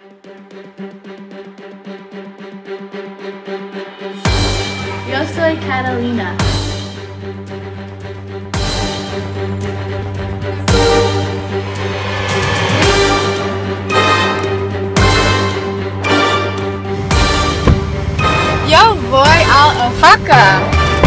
Yo soy Catalina. Yo voy a Oaxaca.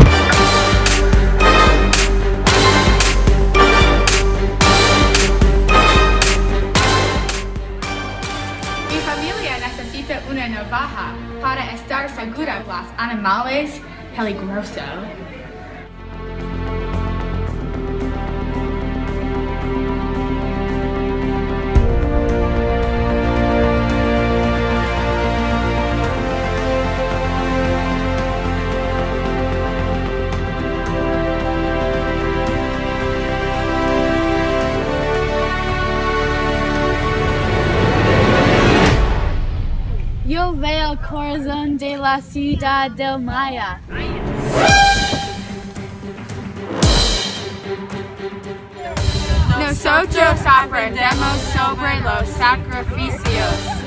Mi familia necesita una navaja para estar segura de los animales peligrosos. Yo veo el corazón de la ciudad del Maya. Nosotros aprendemos sobre los sacrificios.